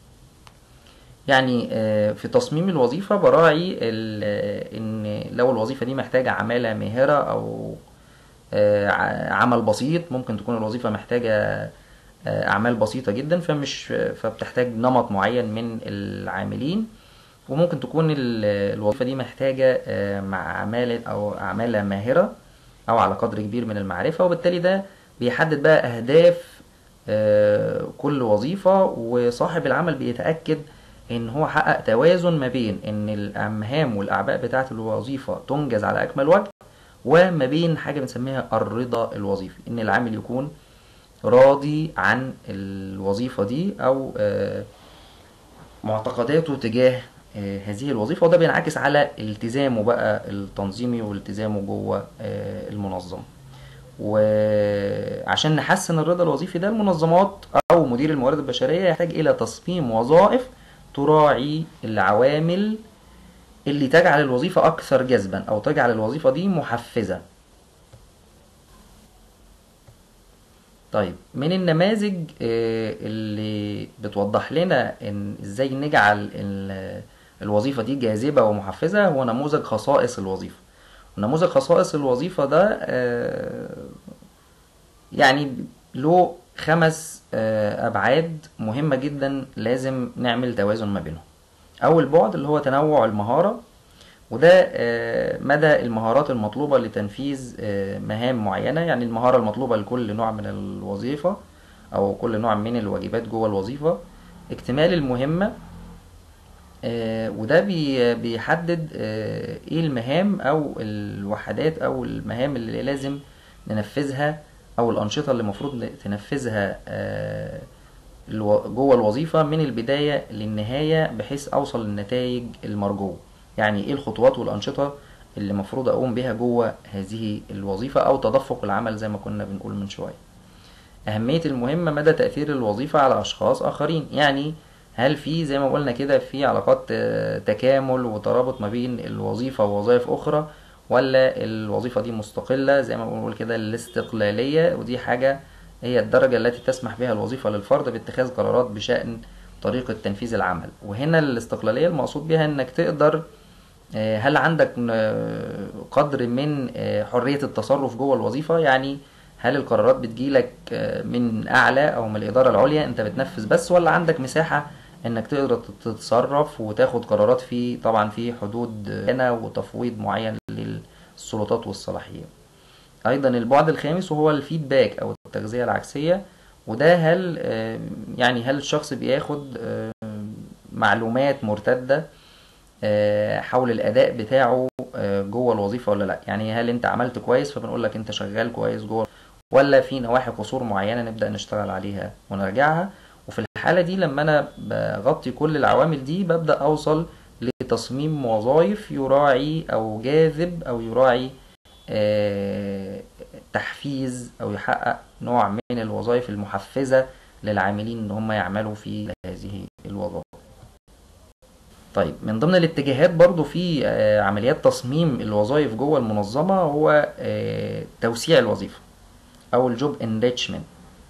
A: يعني آه، في تصميم الوظيفة براعي ال- آه، ان لو الوظيفة دي محتاجة عمالة ماهرة او آه، ع- عمل بسيط، ممكن تكون الوظيفة محتاجة آه، اعمال بسيطة جدا، فمش فبتحتاج نمط معين من العاملين. وممكن تكون ال- الوظيفة دي محتاجة آه، مع عمالة او عمالة ماهرة او على قدر كبير من المعرفة. وبالتالي ده بيحدد بقى اهداف آه، كل وظيفة، وصاحب العمل بيتأكد ان هو حقق توازن ما بين ان المهام والاعباء بتاعة الوظيفة تنجز على اكمل وجه، وما بين حاجة بنسميها الرضا الوظيفي، ان العامل يكون راضي عن الوظيفة دي او آه، معتقداته تجاه آه، هذه الوظيفة. وده بينعكس على التزامه بقى التنظيمي والتزامه جوه آه، المنظمة. وعشان نحسن الرضا الوظيفي ده، المنظمات او مدير الموارد البشريه يحتاج الى تصميم وظائف تراعي العوامل اللي تجعل الوظيفه اكثر جذبا او تجعل الوظيفه دي محفزه. طيب من النماذج آه، اللي بتوضح لنا ان ازاي نجعل ال- الوظيفه دي جاذبه ومحفزه هو نموذج خصائص الوظيفه. ونموذج خصائص الوظيفه ده آه، يعني له خمس آه، أبعاد مهمة جدا لازم نعمل توازن ما بينهم. أول بعد اللي هو تنوع المهارة، وده آه، مدى المهارات المطلوبة لتنفيذ آه، مهام معينة. يعني المهارة المطلوبة لكل نوع من الوظيفة أو كل نوع من الواجبات جوه الوظيفة. اكتمال المهمة، آه، وده بي- بيحدد آه، ايه المهام او الوحدات او المهام اللي لازم ننفذها، او الانشطة اللي المفروض تنفذها آه، الو- جوه الوظيفة من البداية للنهاية بحيث اوصل للنتائج المرجوة. يعني ايه الخطوات والانشطة اللي مفروض اقوم بها جوه هذه الوظيفة او تدفق العمل زي ما كنا بنقول من شوية. أهمية المهمة، مدى تأثير الوظيفة على أشخاص آخرين، يعني هل في زي ما قلنا كده في علاقات آه، تكامل وترابط ما بين الوظيفة ووظائف أخرى، ولا الوظيفة دي مستقلة زي ما بنقول كده الاستقلالية، ودي حاجة هي الدرجة التي تسمح بها الوظيفة للفرد باتخاذ قرارات بشأن طريقة تنفيذ العمل. وهنا الاستقلالية المقصود بها انك تقدر آه، هل عندك آه، قدر من آه، حرية التصرف جوه الوظيفة، يعني هل القرارات بتجيلك آه، من أعلى أو من الإدارة العليا أنت بتنفذ بس، ولا عندك مساحة إنك تقدر تتصرف وتاخد قرارات في طبعا في حدود هنا وتفويض معين للسلطات والصلاحيات. أيضا البعد الخامس وهو الفيدباك أو التغذية العكسية، وده هل آه، يعني هل الشخص بياخد آه، معلومات مرتدة آه، حول الاداء بتاعه آه، جوه الوظيفه ولا لا، يعني هل انت عملت كويس فبنقول لك انت شغال كويس جوه، ولا في نواحي قصور معينه نبدا نشتغل عليها ونرجعها. وفي الحاله دي لما انا بغطي كل العوامل دي ببدا اوصل لتصميم وظائف يراعي او جاذب او يراعي آه، تحفيز او يحقق نوع من الوظائف المحفزه للعاملين ان هم يعملوا في هذه الوظائف. طيب من ضمن الاتجاهات برضو في آه، عمليات تصميم الوظائف جوه المنظمة هو آه، توسيع الوظيفة أو الجوب انريتشمنت.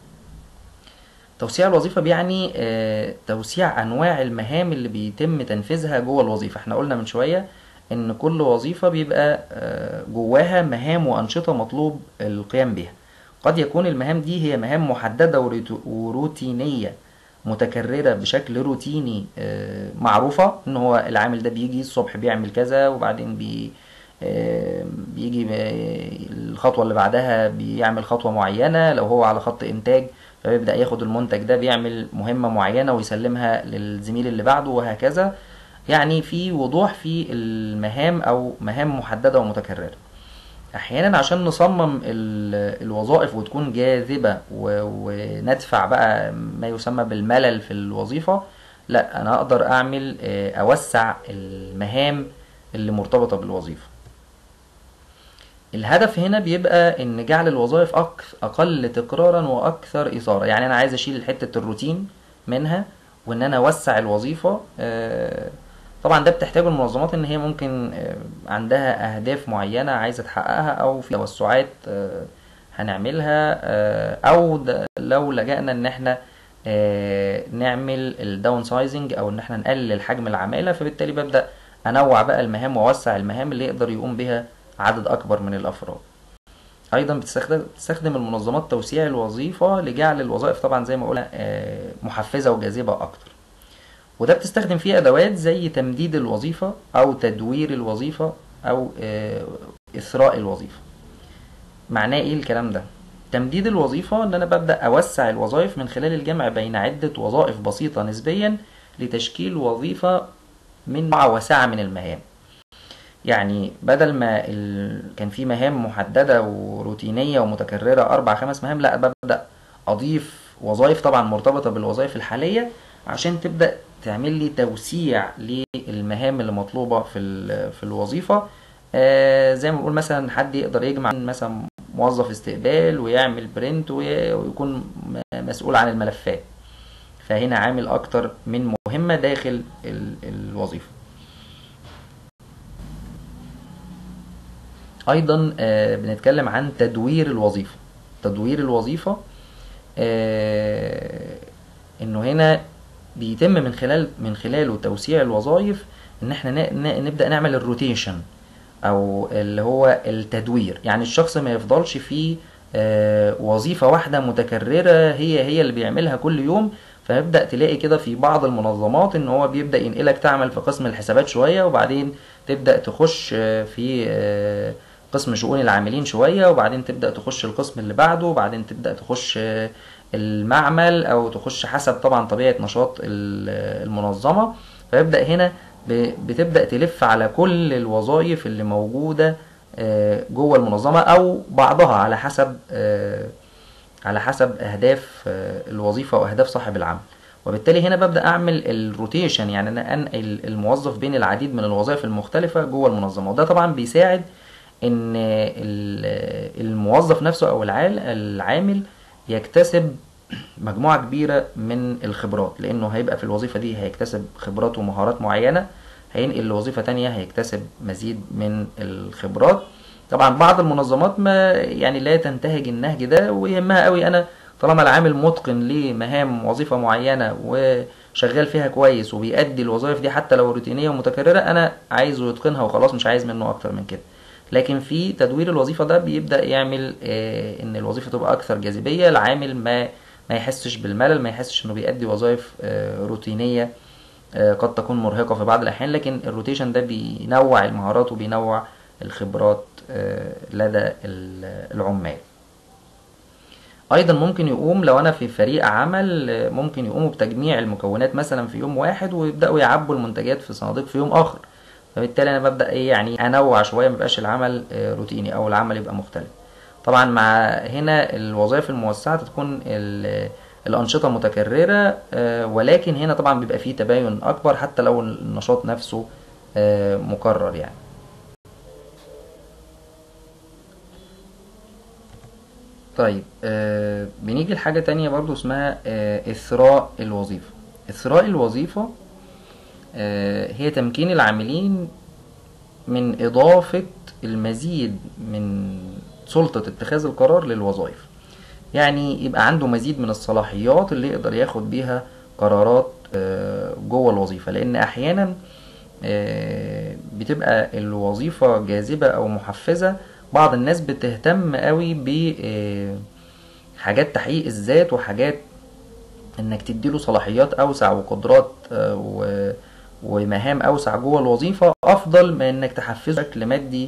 A: توسيع الوظيفة بيعني آه، توسيع أنواع المهام اللي بيتم تنفيذها جوه الوظيفة. احنا قلنا من شوية إن كل وظيفة بيبقى آه، جواها مهام وأنشطة مطلوب القيام بها. قد يكون المهام دي هي مهام محددة وريتو- وروتينية متكررة بشكل روتيني، آه، معروفة ان هو العامل ده بيجي الصبح بيعمل كذا، وبعدين بي آه، بيجي ب- الخطوة اللي بعدها بيعمل خطوة معينة. لو هو على خط انتاج فبيبدأ ياخد المنتج ده بيعمل مهمة معينة ويسلمها للزميل اللي بعده وهكذا. يعني في وضوح في المهام او مهام محددة ومتكررة. احيانا عشان نصمم ال- الوظائف وتكون جاذبة و- وندفع بقى ما يسمى بالملل في الوظيفة، لا انا اقدر اعمل آه، اوسع المهام اللي مرتبطة بالوظيفة. الهدف هنا بيبقى ان جعل الوظائف أك- اقل تكرارا واكثر اثارة، يعني انا عايز اشيل حتة الروتين منها وان انا اوسع الوظيفة. آه، طبعا ده بتحتاج المنظمات ان هي ممكن آه، عندها اهداف معينة عايزة تحققها او في توسعات آه، هنعملها، آه، او د- لو لجأنا ان احنا آه، نعمل الداون سايزنج او ان احنا نقلل حجم العمالة، فبالتالي ببدأ انوع بقى المهام واوسع المهام اللي يقدر يقوم بها عدد اكبر من الافراد. ايضا بتستخدم بتستخدم المنظمات توسيع الوظيفة لجعل الوظائف طبعا زي ما قلنا آه، محفزة وجاذبة اكتر. وده بتستخدم فيه ادوات زي تمديد الوظيفة او تدوير الوظيفة او آه، اثراء الوظيفة. معناه ايه الكلام ده؟ تمديد الوظيفة ان انا ببدأ اوسع الوظائف من خلال الجمع بين عدة وظائف بسيطة نسبيا لتشكيل وظيفة من نوع وسعة من المهام. يعني بدل ما ال... كان في مهام محددة وروتينية ومتكررة أربع خمس مهام، لا ببدأ أضيف وظائف طبعا مرتبطة بالوظائف الحالية عشان تبدأ تعمل لي توسيع للمهام اللي مطلوبة في ال... في الوظيفة. آه زي ما بنقول مثلا حد يقدر يجمع مثلا موظف استقبال ويعمل برنت وي- ويكون م- مسؤول عن الملفات، فهنا عامل أكتر من مهمة داخل ال... الوظيفة. ايضا آه، بنتكلم عن تدوير الوظيفة. تدوير الوظيفة آه، انه هنا بيتم من خلال من خلاله توسيع الوظائف، ان احنا ن- ن- نبدأ نعمل الروتيشن او اللي هو التدوير. يعني الشخص ما يفضلش في آه، وظيفة واحدة متكررة هي هي اللي بيعملها كل يوم. فيبدأ تلاقي كده في بعض المنظمات ان هو بيبدأ ينقلك تعمل في قسم الحسابات شوية، وبعدين تبدأ تخش آه، في آه، قسم شؤون العاملين شوية، وبعدين تبدأ تخش القسم اللي بعده، وبعدين تبدأ تخش آه، المعمل او تخش حسب طبعا طبيعة نشاط ال- المنظمة. فيبدأ هنا ب- بتبدأ تلف على كل الوظائف اللي موجودة آه، جوه المنظمة أو بعضها على حسب آه، على حسب أهداف آه، الوظيفة وأهداف صاحب العمل. وبالتالي هنا ببدأ أعمل الروتيشن، يعني أنا أنقل الموظف بين العديد من الوظائف المختلفة جوه المنظمة، وده طبعا بيساعد إن الموظف نفسه أو العامل يكتسب مجموعة كبيرة من الخبرات، لأنه هيبقى في الوظيفة دي هيكتسب خبرات ومهارات معينة، هينقل لوظيفة تانية هيكتسب مزيد من الخبرات. طبعا بعض المنظمات ما يعني لا تنتهج النهج ده، ويهمها قوي أنا طالما العامل متقن لمهام وظيفة معينة وشغال فيها كويس وبيأدي الوظائف دي حتى لو روتينية ومتكررة، أنا عايزه يتقنها وخلاص، مش عايز منه أكتر من كده. لكن في تدوير الوظيفة ده بيبدأ يعمل آه إن الوظيفة تبقى أكثر جاذبية، العامل ما ما يحسش بالملل، ما يحسش إنه بيأدي وظائف آه روتينية آه قد تكون مرهقة في بعض الأحيان. لكن الروتيشن ده بينوع المهارات وبينوع الخبرات آه لدى العمال. ايضا ممكن يقوم لو انا في فريق عمل، ممكن يقوموا بتجميع المكونات مثلا في يوم واحد ويبداوا يعبوا المنتجات في صناديق في يوم اخر، فبالتالي انا ببدا ايه يعني انوع شويه، مبقاش العمل روتيني او العمل يبقى مختلف. طبعا مع هنا الوظائف الموسعه تكون الانشطه متكرره، ولكن هنا طبعا بيبقى فيه تباين اكبر حتى لو النشاط نفسه مكرر يعني. طيب آه بنيجي لحاجة تانية برضو اسمها آه إثراء الوظيفة. إثراء الوظيفة آه هي تمكين العاملين من إضافة المزيد من سلطة اتخاذ القرار للوظائف، يعني يبقى عنده مزيد من الصلاحيات اللي يقدر ياخد بيها قرارات آه جوه الوظيفة، لأن أحيانا آه بتبقى الوظيفة جاذبة أو محفزة. بعض الناس بتهتم قوي ب حاجات تحقيق الذات وحاجات انك تديله صلاحيات اوسع وقدرات ومهام اوسع جوه الوظيفة، افضل من انك تحفزه بشكل مادي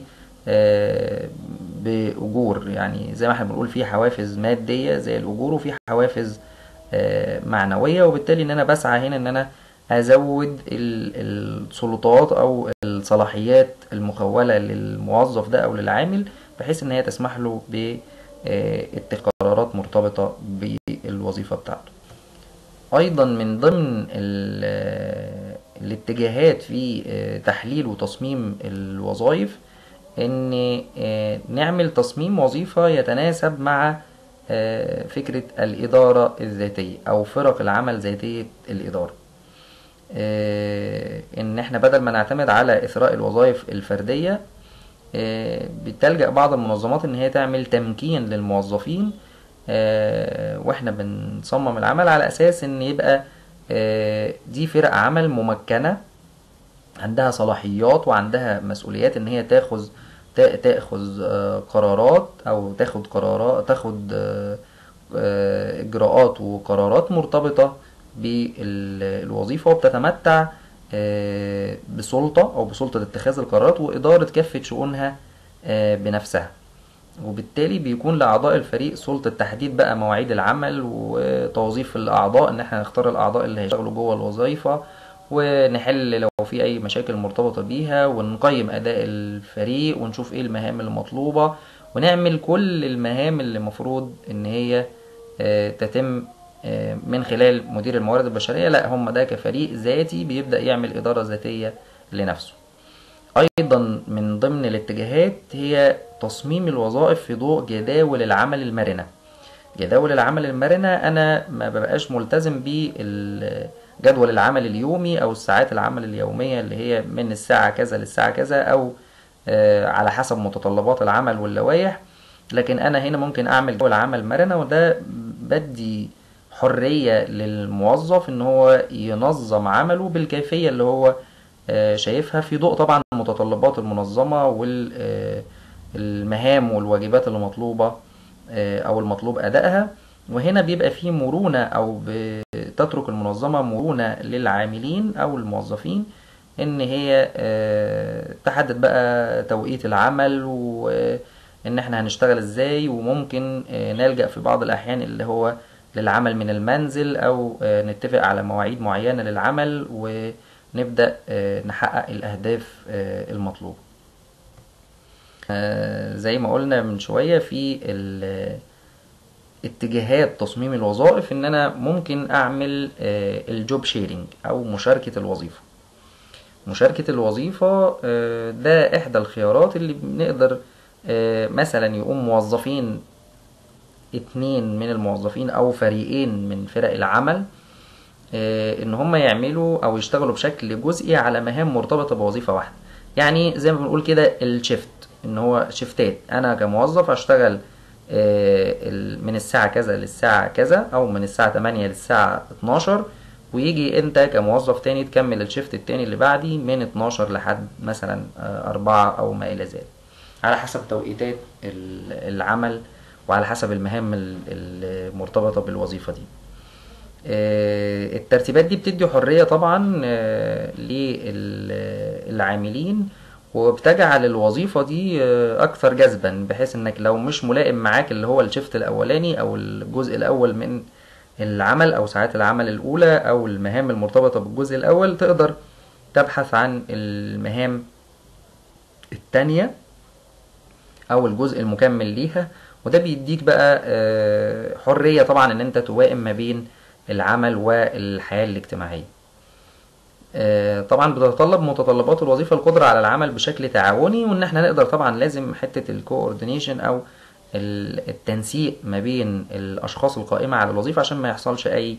A: باجور. يعني زي ما احنا بنقول في حوافز مادية زي الاجور، وفي حوافز معنوية، وبالتالي ان انا بسعى هنا ان انا ازود السلطات او الصلاحيات المخولة للموظف ده او للعامل، بحيث ان هي تسمح له باتخاذ قرارات مرتبطة بالوظيفة بتاعته. ايضا من ضمن الاتجاهات في تحليل وتصميم الوظائف ان نعمل تصميم وظيفة يتناسب مع فكرة الإدارة الذاتية أو فرق العمل ذاتية الإدارة. إن إحنا بدل ما نعتمد على إثراء الوظائف الفردية، بتلجأ بعض المنظمات إن هي تعمل تمكين للموظفين، وإحنا بنصمم العمل على أساس إن يبقى دي فرق عمل ممكنة عندها صلاحيات وعندها مسؤوليات إن هي تاخذ تاخذ قرارات او تاخد قرارات تاخد اجراءات وقرارات مرتبطة بالوظيفة، وبتتمتع بسلطة او بسلطة اتخاذ القرارات وادارة كافة شؤونها بنفسها. وبالتالي بيكون لاعضاء الفريق سلطة تحديد بقى مواعيد العمل وتوظيف الاعضاء، ان احنا نختار الاعضاء اللي هيشتغلوا جوه الوظيفة، ونحل لو في اي مشاكل مرتبطة بيها، ونقيم اداء الفريق ونشوف ايه المهام المطلوبة، ونعمل كل المهام اللي مفروض ان هي تتم من خلال مدير الموارد البشرية. لا، هم ده كفريق ذاتي بيبدأ يعمل ادارة ذاتية لنفسه. ايضا من ضمن الاتجاهات هي تصميم الوظائف في ضوء جداول العمل المرنة. جداول العمل المرنة انا ما ببقاش ملتزم بال جدول العمل اليومي او الساعات العمل اليومية اللي هي من الساعة كذا للساعة كذا، او على حسب متطلبات العمل واللوائح. لكن انا هنا ممكن اعمل جدول عمل مرنة، وده بدي حرية للموظف ان هو ينظم عمله بالكيفية اللي هو شايفها، في ضوء طبعا متطلبات المنظمة والمهام والواجبات اللي مطلوبة او المطلوب ادائها. وهنا بيبقى فيه مرونة او بتترك المنظمة مرونة للعاملين او الموظفين ان هي تحدد بقى توقيت العمل وان احنا هنشتغل ازاي، وممكن نلجأ في بعض الاحيان اللي هو للعمل من المنزل، او نتفق على مواعيد معينة للعمل ونبدأ نحقق الاهداف المطلوبة. زي ما قلنا من شوية في اتجاهات تصميم الوظائف ان انا ممكن اعمل الجوب شيرنج او مشاركة الوظيفة. مشاركة الوظيفة آه، ده احدى الخيارات اللي بنقدر آه، مثلا يقوم موظفين، اتنين من الموظفين او فريقين من فرق العمل، آه، ان هم يعملوا او يشتغلوا بشكل جزئي على مهام مرتبطة بوظيفة واحدة. يعني زي ما بنقول كده الشيفت، ان هو شيفتات، انا كموظف اشتغل آه، ال- من الساعة كذا للساعة كذا، او من الساعة تمانية للساعة اتناشر، ويجي انت كموظف تاني تكمل الشيفت التاني اللي بعدي من اتناشر لحد مثلا آه، اربعة او ما الى ذلك، على حسب توقيتات ال- العمل وعلى حسب المهام ال- المرتبطة بالوظيفة دي. آه، الترتيبات دي بتدي حرية طبعا آه، للعاملين، وبتجعل الوظيفة دي آه، أكثر جذبا، بحيث إنك لو مش ملائم معاك اللي هو الشيفت الأولاني أو الجزء الأول من العمل أو ساعات العمل الأولى أو المهام المرتبطة بالجزء الأول، تقدر تبحث عن المهام التانية أو الجزء المكمل ليها. وده بيديك بقى آه، حرية طبعا إن أنت توائم ما بين العمل والحياة الاجتماعية. آه، طبعا بتتطلب متطلبات الوظيفة القدرة على العمل بشكل تعاوني، وان احنا نقدر طبعا لازم حتة الكوردينيشن او ال- التنسيق ما بين الاشخاص القائمة على الوظيفة عشان ما يحصلش اي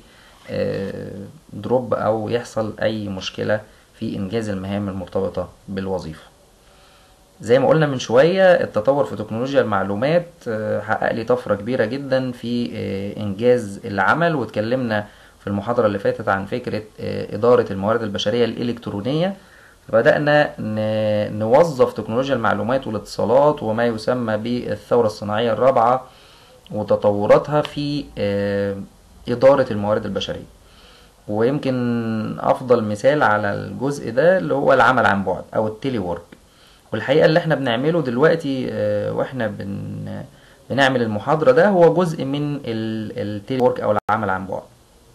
A: دروب او يحصل اي مشكلة في انجاز المهام المرتبطة بالوظيفة. زي ما قلنا من شوية، التطور في تكنولوجيا المعلومات آه، حقق لي طفرة كبيرة جدا في آه، إنجاز العمل، واتكلمنا في المحاضرة اللي فاتت عن فكرة آه، إدارة الموارد البشرية الإلكترونية. بدأنا ن- نوظف تكنولوجيا المعلومات والاتصالات وما يسمى بالثورة الصناعية الرابعة وتطوراتها في آه، إدارة الموارد البشرية. ويمكن أفضل مثال على الجزء ده اللي هو العمل عن بعد أو التيلي وورك. والحقيقة اللي احنا بنعمله دلوقتي آه، واحنا بن بنعمل المحاضرة ده هو جزء من التيلي وورك او العمل عن بعد.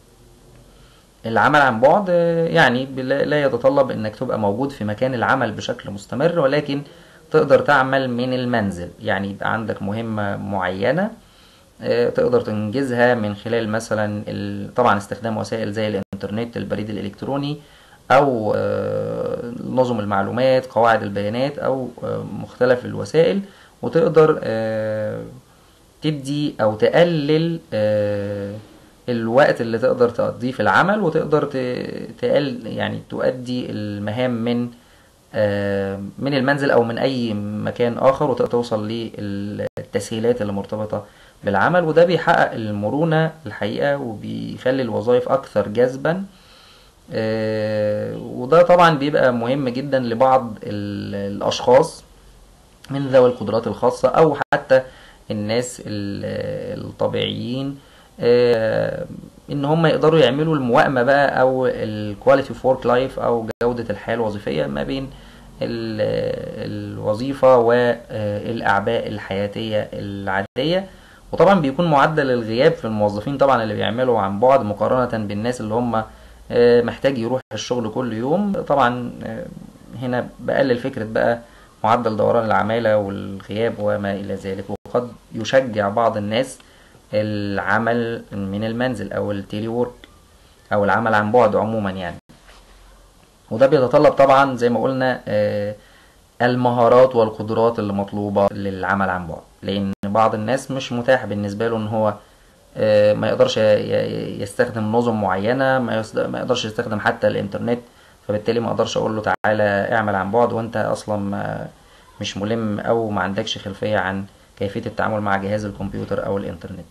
A: العمل عن بعد آه، يعني بلا- لا يتطلب انك تبقى موجود في مكان العمل بشكل مستمر، ولكن تقدر تعمل من المنزل. يعني يبقى عندك مهمة معينة آه، تقدر تنجزها من خلال مثلا ال- طبعا استخدام وسائل زي الانترنت، البريد الالكتروني، او آه، نظم المعلومات، قواعد البيانات، او آه، مختلف الوسائل. وتقدر آه، تدي او تقلل آه، الوقت اللي تقدر تقضيه في العمل، وتقدر ت- تقل يعني تؤدي المهام من آه، من المنزل او من اي مكان اخر، وتقدر توصل للتسهيلات اللي مرتبطة بالعمل. وده بيحقق المرونة الحقيقة وبيخلي الوظائف اكثر جذبا. آه، وده طبعا بيبقى مهم جدا لبعض ال- الاشخاص من ذوي القدرات الخاصة او حتى الناس ال- الطبيعيين، آه، ان هم يقدروا يعملوا الموائمة بقى او الكواليتي اوف ورك لايف او جودة الحياة الوظيفية ما بين ال- الوظيفة والاعباء الحياتية العادية. وطبعا بيكون معدل الغياب في الموظفين طبعا اللي بيعملوا عن بعد مقارنة بالناس اللي هم آه، محتاج يروح الشغل كل يوم. طبعا آه، هنا بقلل فكرة بقى معدل دوران العمالة والغياب وما إلى ذلك. وقد يشجع بعض الناس العمل من المنزل أو التيلي وورك أو العمل عن بعد عموما يعني. وده بيتطلب طبعا زي ما قلنا آه، المهارات والقدرات اللي مطلوبة للعمل عن بعد، لأن بعض الناس مش متاح بالنسبة له إن هو آه، ما يقدرش ي- ي- يستخدم نظم معينة، ما يصد- ما يقدرش يستخدم حتى الإنترنت. فبالتالي ما اقدرش اقول له تعالى اعمل عن بعد وانت اصلا ما مش ملم او ما عندكش خلفية عن كيفية التعامل مع جهاز الكمبيوتر او الانترنت.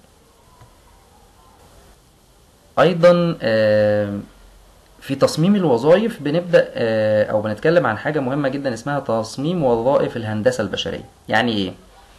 A: ايضا آه، في تصميم الوظائف بنبدأ آه، او بنتكلم عن حاجة مهمة جدا اسمها تصميم وظائف الهندسة البشرية. يعني ايه؟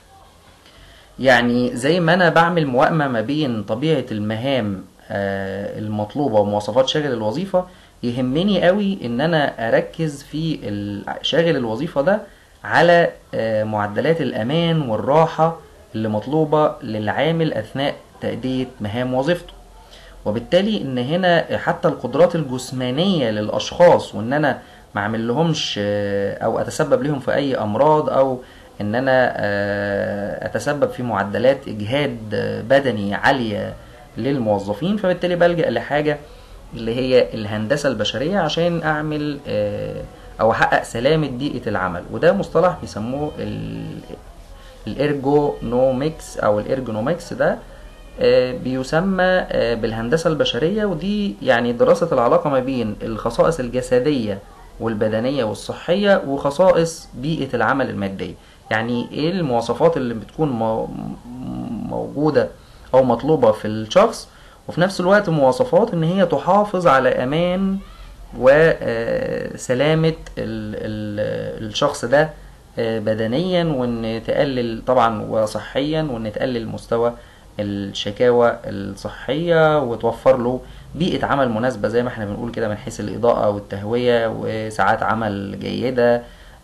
A: يعني زي ما انا بعمل موائمة ما بين طبيعة المهام آه، المطلوبة ومواصفات شاغل الوظيفة، يهمني قوي ان انا اركز في ال- شاغل الوظيفة ده على آه، معدلات الامان والراحة اللي مطلوبة للعامل اثناء تأدية مهام وظيفته. وبالتالي ان هنا حتى القدرات الجسمانية للاشخاص، وان انا ما اعمل لهمش آه، او اتسبب لهم في اي امراض او ان انا اتسبب في معدلات اجهاد بدني عالية للموظفين، فبالتالي بلجأ لحاجة اللي هي الهندسة البشرية عشان اعمل او احقق سلامة بيئة العمل. وده مصطلح بيسموه الارجونومكس او الارجونومكس. ده بيسمى بالهندسة البشرية، ودي يعني دراسة العلاقة ما بين الخصائص الجسدية والبدنية والصحية وخصائص بيئة العمل المادية. يعني ايه المواصفات اللي بتكون موجودة او مطلوبة في الشخص، وفي نفس الوقت مواصفات ان هي تحافظ على امان وسلامة الشخص ده بدنيا، وان تقلل طبعا وصحيا، وان تقلل مستوى الشكاوى الصحية، وتوفر له بيئة عمل مناسبة زي ما احنا بنقول كده، من حيث الإضاءة والتهوية وساعات عمل جيدة،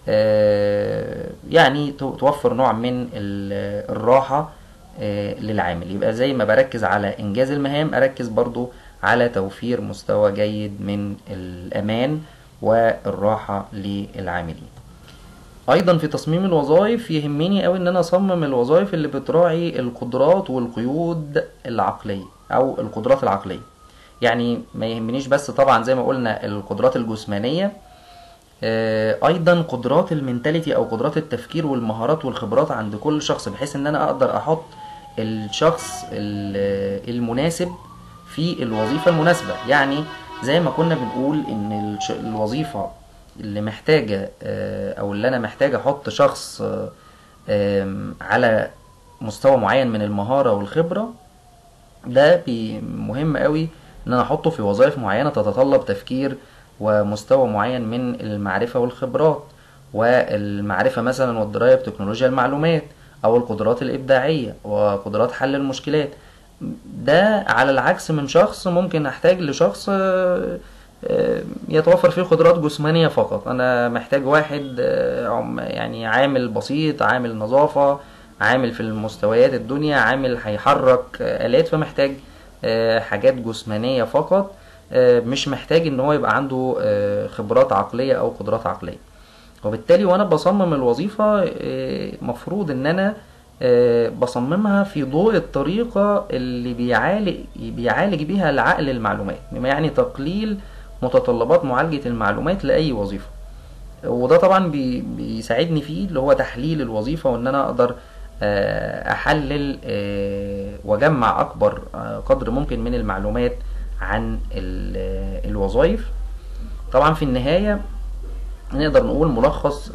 A: يعني توفر نوع من الراحة للعامل. يبقى زي ما بركز على إنجاز المهام، أركز برضو على توفير مستوى جيد من الأمان والراحة للعاملين. ايضا في تصميم الوظائف يهمني اوي ان انا اصمم الوظائف اللي بتراعي القدرات والقيود العقلية او القدرات العقلية. يعني ما يهمنيش بس طبعا زي ما قلنا القدرات الجسمانية، ايضا قدرات المنتاليتي او قدرات التفكير والمهارات والخبرات عند كل شخص، بحيث ان انا اقدر احط الشخص المناسب في الوظيفة المناسبة. يعني زي ما كنا بنقول ان الوظيفة اللي محتاجة او اللي انا محتاج احط شخص على مستوى معين من المهارة والخبرة، ده مهم قوي ان انا احطه في وظائف معينة تتطلب تفكير ومستوى معين من المعرفة والخبرات والمعرفة مثلا والدراية بتكنولوجيا المعلومات، او القدرات الابداعية وقدرات حل المشكلات. ده على العكس من شخص ممكن احتاج لشخص يتوفر فيه قدرات جسمانية فقط. انا محتاج واحد يعني عامل بسيط، عامل نظافة، عامل في المستويات الدنيا، عامل هيحرك آلات، فمحتاج حاجات جسمانية فقط، مش محتاج ان هو يبقى عنده خبرات عقلية او قدرات عقلية. وبالتالي وانا بصمم الوظيفة مفروض ان انا بصممها في ضوء الطريقة اللي بيعالج بيعالج بيها العقل المعلومات، بما يعني تقليل متطلبات معالجة المعلومات لأي وظيفة. وده طبعا بي بيساعدني فيه اللي هو تحليل الوظيفة، وان انا اقدر احلل واجمع اكبر قدر ممكن من المعلومات عن الوظائف. طبعا في النهاية نقدر نقول ملخص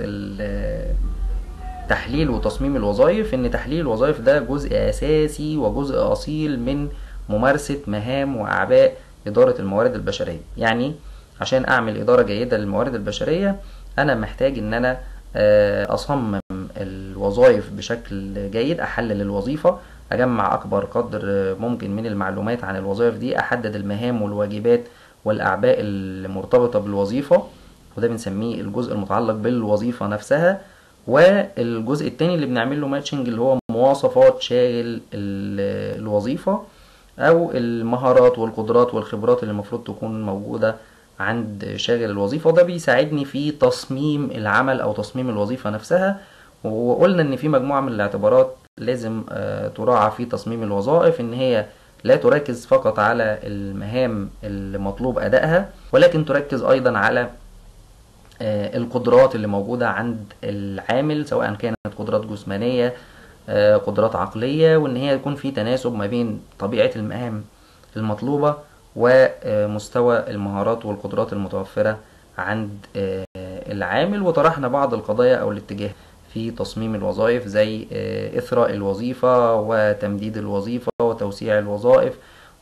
A: تحليل وتصميم الوظائف، ان تحليل الوظائف ده جزء اساسي وجزء اصيل من ممارسة مهام واعباء ادارة الموارد البشرية. يعني عشان اعمل ادارة جيدة للموارد البشرية انا محتاج ان انا اصمم الوظائف بشكل جيد، احلل الوظيفة، اجمع اكبر قدر ممكن من المعلومات عن الوظائف دي، احدد المهام والواجبات والاعباء المرتبطة بالوظيفة، وده بنسميه الجزء المتعلق بالوظيفة نفسها. والجزء التاني اللي بنعمل له ماتشنج اللي هو مواصفات شاغل الوظيفة او المهارات والقدرات والخبرات اللي المفروض تكون موجودة عند شاغل الوظيفة، وده بيساعدني في تصميم العمل او تصميم الوظيفة نفسها. وقلنا ان في مجموعة من الاعتبارات لازم تراعى في تصميم الوظائف، ان هي لا تركز فقط على المهام المطلوب ادائها، ولكن تركز ايضا على القدرات اللي موجودة عند العامل، سواء كانت قدرات جسمانية، قدرات عقلية، وان هي يكون في تناسب ما بين طبيعة المهام المطلوبة ومستوى المهارات والقدرات المتوفرة عند العامل. وطرحنا بعض القضايا او الاتجاه في تصميم الوظائف زي إثراء الوظيفة وتمديد الوظيفة وتوسيع الوظائف،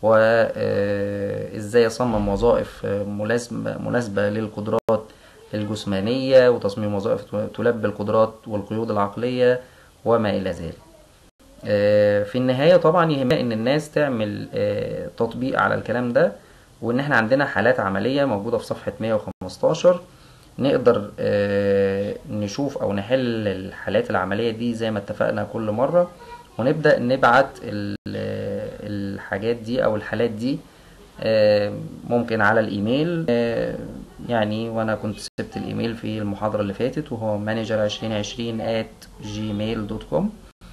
A: وإزاي أصمم وظائف مناسبة للقدرات الجسمانية، وتصميم وظائف تلبي القدرات والقيود العقلية وما إلى ذلك. في النهاية طبعا يهمنا ان الناس تعمل تطبيق على الكلام ده، وان احنا عندنا حالات عملية موجودة في صفحة مية وخمستاشر نقدر نشوف او نحل الحالات العملية دي زي ما اتفقنا كل مرة، ونبدأ نبعت الحاجات دي او الحالات دي ممكن على الايميل يعني وانا كنت سبت الايميل في المحاضرة اللي فاتت، وهو مانجر عشرين عشرين ات جيميل دوت كوم.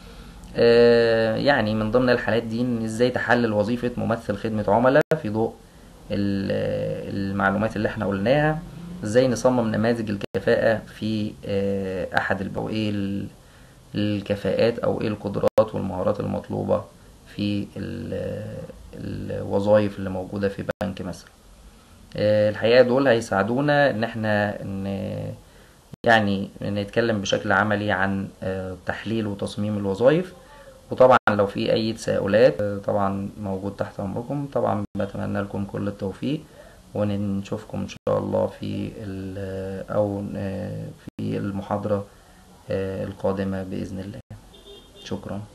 A: يعني من ضمن الحالات دي ان ازاي تحلل وظيفة ممثل خدمة عملاء في ضوء ال- المعلومات اللي احنا قلناها. ازاي نصمم نماذج الكفاءة في آه، احد الب- او ايه ال- الكفاءات او ايه القدرات والمهارات المطلوبة في ال- الوظائف اللي موجودة في بنك مثلا. آه، الحقيقة دول هيساعدونا ان احنا ان يعني نتكلم بشكل عملي عن آه، تحليل وتصميم الوظائف. وطبعا لو في اي تساؤلات آه، طبعا موجود تحت امركم. طبعا بتمنى لكم كل التوفيق، ونشوفكم ان شاء الله في ال- او آه، في المحاضرة آه، القادمة بإذن الله. شكرا.